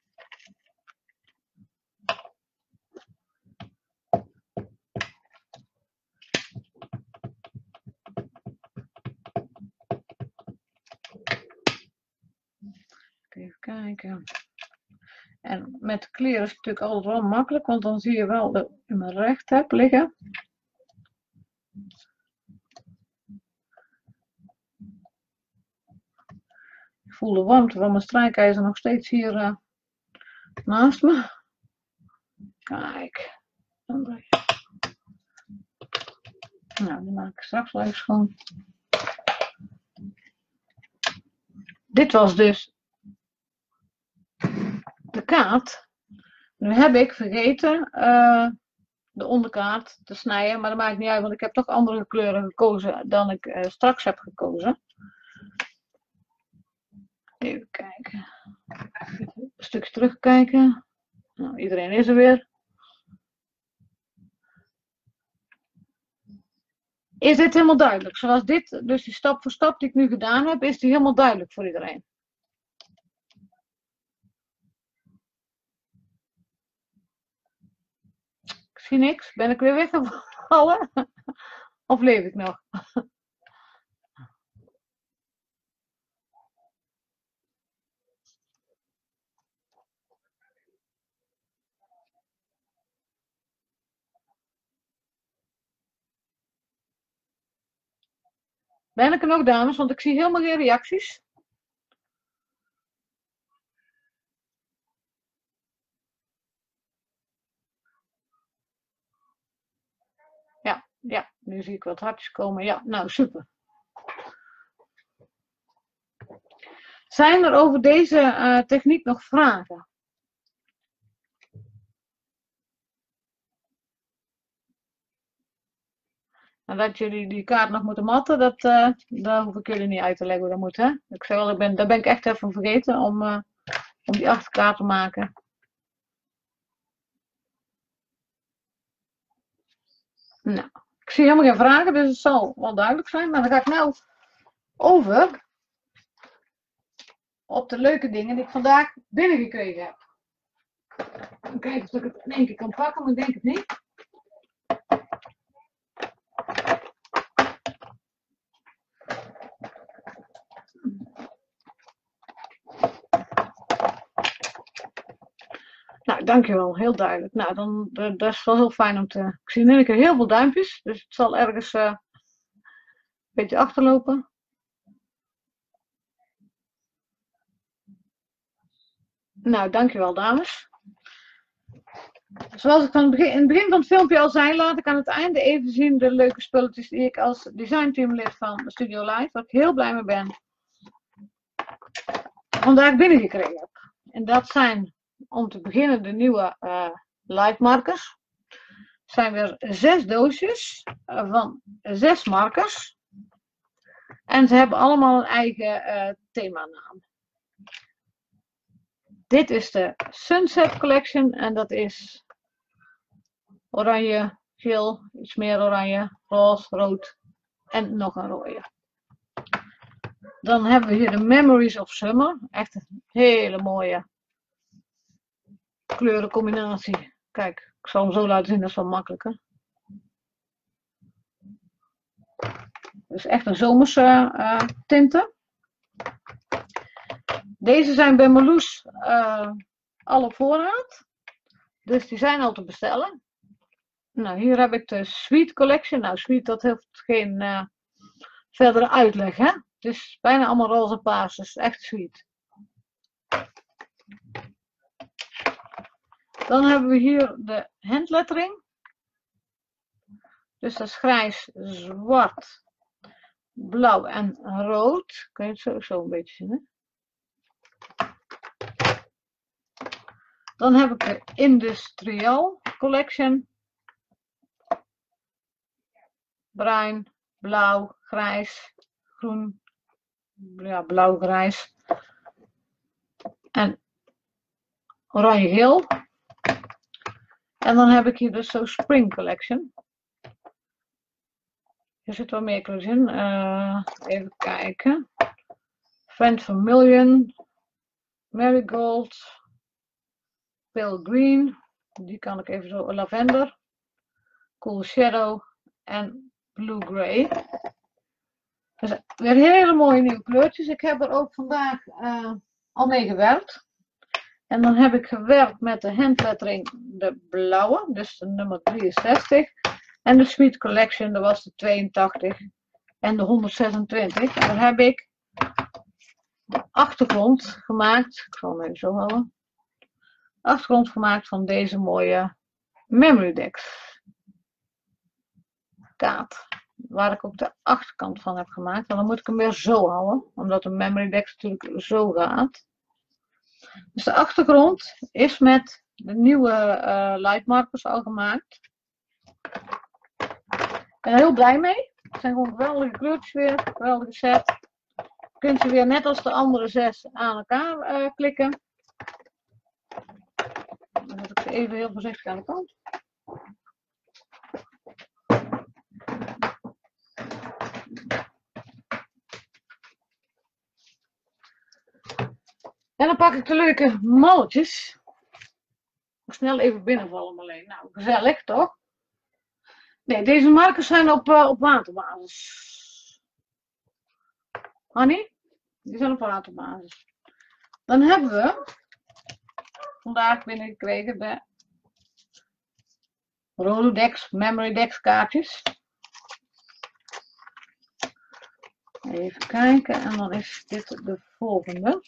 Even kijken. En met kleren is het natuurlijk altijd wel makkelijk, want dan zie je wel dat ik hem recht heb liggen. Ik voel de warmte van mijn strijkijzer nog steeds hier uh, naast me. Kijk. Nou, die maak ik straks wel even schoon. Dit was dus de kaart. Nu heb ik vergeten uh, de onderkaart te snijden, maar dat maakt niet uit, want ik heb toch andere kleuren gekozen dan ik uh, straks heb gekozen. Even kijken. Even een stukje terugkijken. Nou, iedereen is er weer. Is dit helemaal duidelijk? Zoals dit, dus die stap voor stap die ik nu gedaan heb, is die helemaal duidelijk voor iedereen? Ik zie niks. Ben ik weer weggevallen? Of leef ik nog? Ben ik er nog, dames? Want ik zie helemaal geen reacties. Ja, ja, nu zie ik wat hartjes komen. Ja, nou super. Zijn er over deze uh, techniek nog vragen? En dat jullie die kaart nog moeten matten, dat, uh, daar hoef ik jullie niet uit te leggen hoe dat moet. Hè? Ik zeg al, ik ben, daar ben ik echt even vergeten om, uh, om die achterkaart te maken. Nou, ik zie helemaal geen vragen, dus het zal wel duidelijk zijn. Maar dan ga ik nou over op de leuke dingen die ik vandaag binnengekregen heb. Even kijken of ik het in één keer kan pakken, maar ik denk het niet. Nou, dankjewel, heel duidelijk. Nou, dan, dat is wel heel fijn om te... Ik zie in één keer heel veel duimpjes, dus het zal ergens uh, een beetje achterlopen. Nou, dankjewel dames. Zoals ik van het begin, in het begin van het filmpje al zei, laat ik aan het einde even zien de leuke spulletjes die ik als designteamlid van Studio Light, waar ik heel blij mee ben, vandaag binnengekregen heb. En dat zijn om te beginnen de nieuwe uh, lightmarkers. Het zijn weer zes doosjes uh, van zes markers. En ze hebben allemaal een eigen uh, themanaam. Dit is de Sunset Collection en dat is oranje, geel, iets meer oranje, roze, rood en nog een rode. Dan hebben we hier de Memories of Summer. Echt een hele mooie kleurencombinatie. Kijk, ik zal hem zo laten zien, dat is wel makkelijker. Dus echt een zomerse uh, tinten. Deze zijn bij Marloes uh, al op voorraad. Dus die zijn al te bestellen. Nou, hier heb ik de Sweet Collection. Nou, Sweet, dat heeft geen uh, verdere uitleg, hè. Het is bijna allemaal roze paars, dus echt sweet. Dan hebben we hier de handlettering. Dus dat is grijs, zwart, blauw en rood. Kun je het zo, zo een beetje zien, hè? Dan heb ik de Industrial Collection. Bruin, blauw, grijs, groen, ja, blauw-grijs en oranje-geel. En dan heb ik hier dus zo Spring Collection. Er zit wel meer kleurs in. Uh, even kijken. Friend Vermilion, Marigold, Pale Green, die kan ik even zo, Lavender, Cool Shadow en Blue Grey. Dus weer hele mooie nieuwe kleurtjes. Ik heb er ook vandaag uh, al mee gewerkt. En dan heb ik gewerkt met de handlettering de blauwe, dus de nummer drieënzestig. En de Sweet Collection, dat was de tweeëntachtig en de honderdzesentwintig. En daar heb ik de achtergrond gemaakt. Ik zal hem even zo houden. Achtergrond gemaakt van deze mooie Memory Decks kaart. Waar ik ook de achterkant van heb gemaakt. En dan moet ik hem weer zo houden. Omdat de Memory Decks natuurlijk zo gaat. Dus de achtergrond is met de nieuwe uh, lightmarkers al gemaakt. Ik ben er heel blij mee. Het zijn gewoon geweldige kleurtjes weer. Geweldige set. Je kunt ze weer net als de andere zes aan elkaar uh, klikken. Dan zet ik ze even heel voorzichtig aan de kant. En dan pak ik de leuke malletjes. Snel even binnenvallen alleen. Nou, gezellig toch? Nee, deze markers zijn op, uh, op waterbasis. Honey? Die zijn op waterbasis. Dan hebben we vandaag binnengekregen de Rolodex Memory Decks kaartjes. Even kijken en dan is dit de volgende.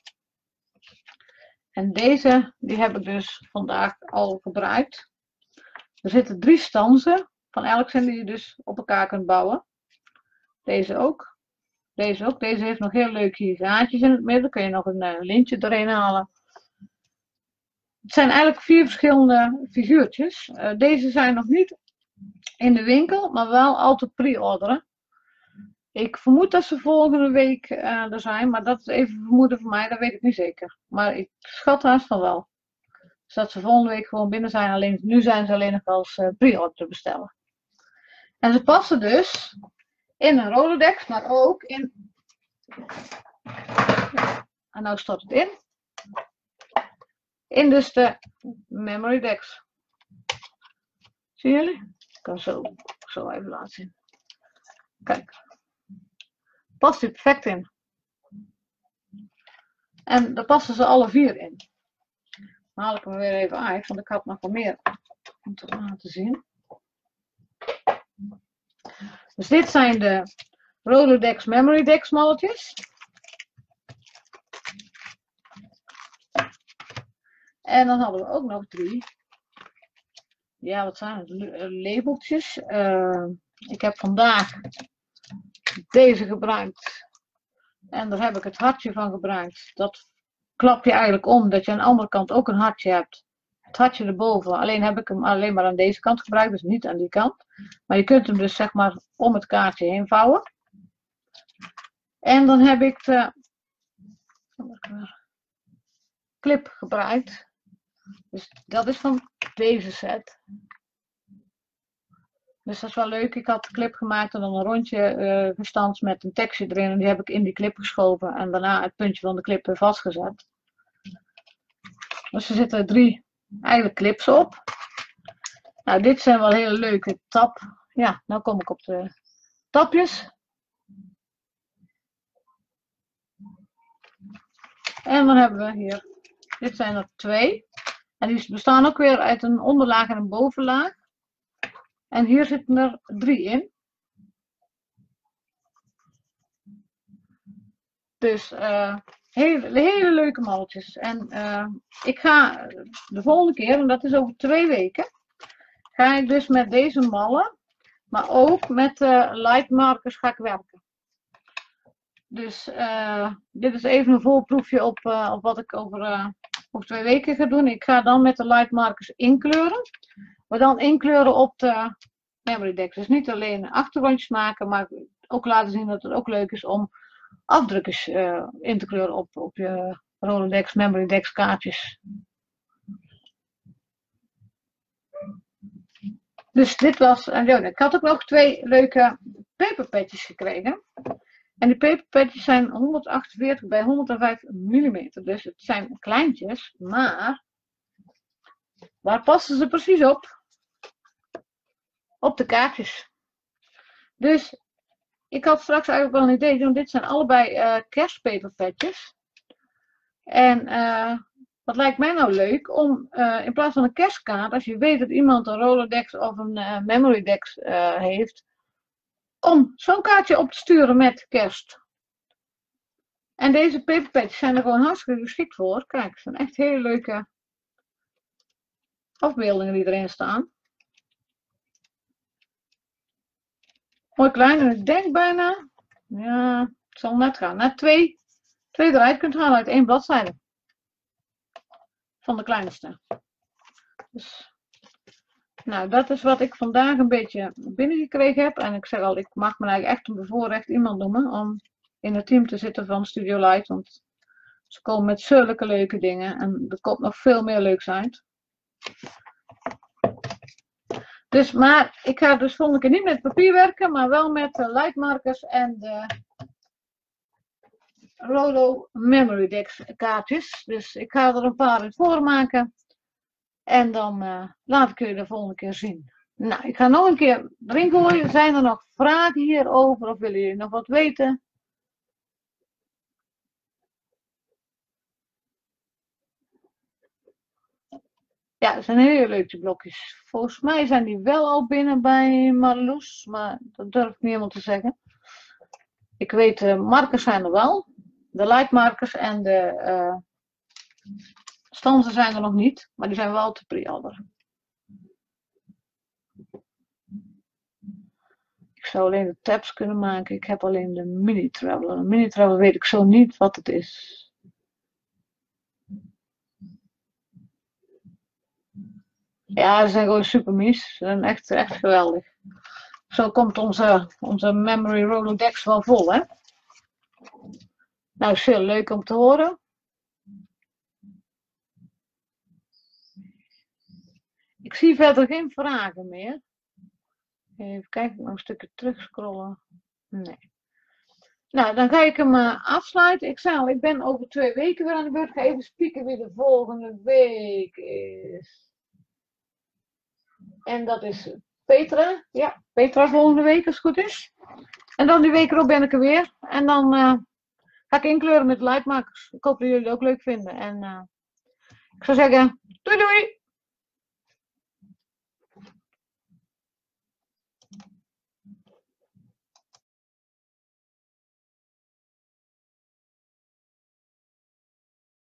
En deze die heb ik dus vandaag al gebruikt. Er zitten drie stanzen van elk zin die je dus op elkaar kunt bouwen. Deze ook. Deze ook. Deze heeft nog heel leuk hier gaatjes in het midden. Kun je nog een uh, lintje erin halen. Het zijn eigenlijk vier verschillende figuurtjes. Uh, deze zijn nog niet in de winkel, maar wel altijd pre-orderen. Ik vermoed dat ze volgende week uh, er zijn, maar dat is even vermoeden voor mij, dat weet ik niet zeker. Maar ik schat haast van wel. Dus dat ze volgende week gewoon binnen zijn, alleen nu zijn ze alleen nog als uh, pre-order te bestellen. En ze passen dus in een Rolodex, maar ook in... En nou stort het in. In dus de Memory Decks. Zien jullie? Ik kan zo, zo even laten zien. Kijk. Past hier perfect in. En daar passen ze alle vier in. Dan haal ik hem weer even uit, want ik had nog wel meer om te laten zien. Dus dit zijn de Rolodex Memory Decks malletjes. En dan hadden we ook nog drie. Ja, wat zijn het? Labeltjes. Uh, ik heb vandaag deze gebruikt. En daar heb ik het hartje van gebruikt. Dat klap je eigenlijk om, dat je aan de andere kant ook een hartje hebt. Het hartje erboven. Alleen heb ik hem alleen maar aan deze kant gebruikt, dus niet aan die kant. Maar je kunt hem dus zeg maar om het kaartje heen vouwen. En dan heb ik de clip gebruikt. Dus dat is van deze set. Dus dat is wel leuk. Ik had de clip gemaakt en dan een rondje uh, gestanst met een tekstje erin. En die heb ik in die clip geschoven. En daarna het puntje van de clip weer vastgezet. Dus er zitten drie eigenlijk clips op. Nou, dit zijn wel hele leuke tap. Ja, nou kom ik op de tapjes. En dan hebben we hier. Dit zijn er twee. En die bestaan ook weer uit een onderlaag en een bovenlaag. En hier zitten er drie in. Dus uh, hele, hele leuke malletjes. En uh, ik ga de volgende keer, en dat is over twee weken, ga ik dus met deze mallen, maar ook met uh, lightmarkers ga ik werken. Dus uh, dit is even een voorproefje op, uh, op wat ik over, uh, over twee weken ga doen. Ik ga dan met de lightmarkers inkleuren. Maar dan inkleuren op de Memory Decks. Dus niet alleen achtergrondjes maken, maar ook laten zien dat het ook leuk is om afdrukjes uh, in te kleuren op, op je Rolodex, Memory Decks kaartjes. Dus dit was, en uh, ik had ook nog twee leuke paperpatches gekregen. En die paperpatches zijn honderdachtenveertig bij honderdvijf millimeter. Dus het zijn kleintjes, maar waar passen ze precies op? Op de kaartjes. Dus ik had straks eigenlijk wel een idee, want dit zijn allebei uh, kerstpaperpatches. En uh, wat lijkt mij nou leuk, om uh, in plaats van een kerstkaart, als je weet dat iemand een Rolodex of een uh, Memory Decks uh, heeft, om zo'n kaartje op te sturen met kerst. En deze paperpatches zijn er gewoon hartstikke geschikt voor. Kijk, het zijn echt hele leuke afbeeldingen die erin staan. Mooi klein, en ik denk bijna, ja, het zal net gaan, net twee, twee eruit kunt halen uit één bladzijde. Van de kleinste. Dus, nou, dat is wat ik vandaag een beetje binnengekregen heb. En ik zeg al, ik mag me eigenlijk echt een bevoorrecht iemand noemen om in het team te zitten van Studio Light. Want ze komen met zulke leuke dingen en er komt nog veel meer leuks uit. Dus, maar ik ga dus volgende keer niet met papier werken, maar wel met de lightmarkers en de Rolo Memory Decks kaartjes. Dus ik ga er een paar in voormaken. En dan uh, laat ik jullie de volgende keer zien. Nou, ik ga nog een keer erin gooien. Zijn er nog vragen hierover of willen jullie nog wat weten? Ja, dat zijn hele leuke blokjes. Volgens mij zijn die wel al binnen bij Marloes, maar dat durf ik niet helemaal te zeggen. Ik weet, de markers zijn er wel. De lightmarkers en de uh, stanzen zijn er nog niet, maar die zijn wel te pre-order. Ik zou alleen de tabs kunnen maken. Ik heb alleen de mini traveler. De mini traveler weet ik zo niet wat het is. Ja, ze zijn gewoon super mies. Ze zijn echt, echt geweldig. Zo komt onze, onze memory Rolodex wel vol, hè? Nou, is heel leuk om te horen. Ik zie verder geen vragen meer. Even kijken, nog een stukje terugscrollen. Nee. Nou, dan ga ik hem uh, afsluiten. Ik zei al, ik ben over twee weken weer aan de beurt. Ik ga even spieken wie de volgende week is. En dat is Petra. Ja, Petra volgende week als het goed is. En dan die week erop ben ik er weer. En dan uh, ga ik inkleuren met de luidmakers. Ik hoop dat jullie het ook leuk vinden. En uh, ik zou zeggen, doei doei!